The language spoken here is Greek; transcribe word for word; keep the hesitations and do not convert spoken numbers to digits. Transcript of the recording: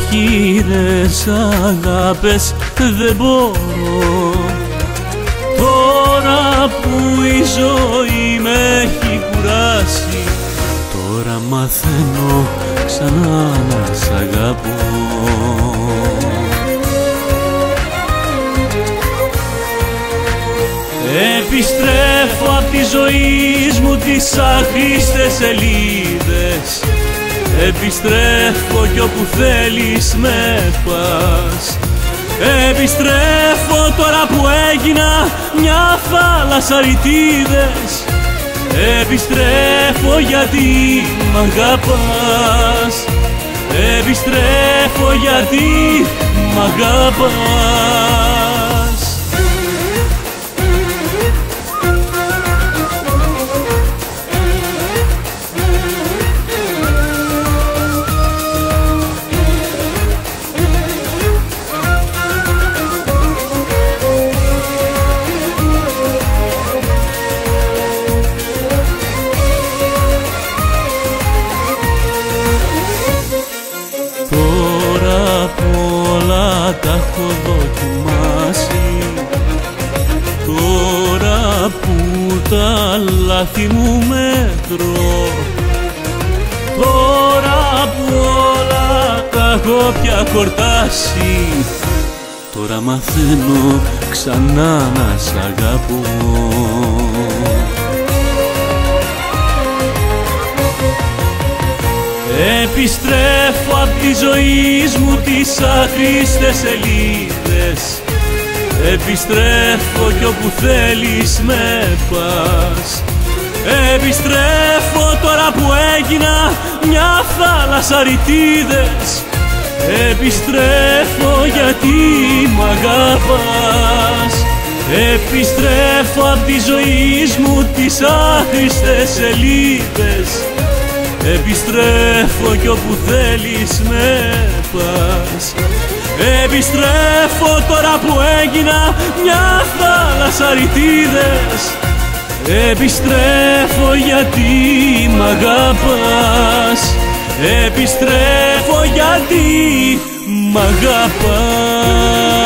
χείρες αγάπες δεν μπορώ. Τώρα που η ζωή με έχει κουράσει, τώρα μαθαίνω ξανά να σ' αγαπώ. Επιστρέφω απ' τη ζωή μου τις άχρηστες σελίδες. Επιστρέφω κι όπου θέλεις με πας. Επιστρέφω τώρα που έγινα μια θάλασσα ρητίδες. Επιστρέφω γιατί μ' αγαπάς. Επιστρέφω γιατί μ' αγαπάς. Τα έχω δοκιμάσει. Τώρα που τα λάθη μου μέτρω, τώρα που όλα τα έχω πια χορτάσει, τώρα μαθαίνω ξανά να σ' αγαπώ. Επιστρέφω απ' τη ζωή μου τις άχρηστες σελίδες. Επιστρέφω κι όπου θέλεις με πας. Επιστρέφω τώρα που έγινα μια θάλασσα ρητίδες. Επιστρέφω γιατί μ' αγαπάς. Επιστρέφω απ' τη ζωή μου τις άχρηστες σελίδες. Επιστρέφω κι όπου θέλεις με πας. Επιστρέφω τώρα που έγινα μια θάλασσα ρητίδες. Επιστρέφω γιατί μ' αγαπάς. Επιστρέφω γιατί μ' αγαπάς.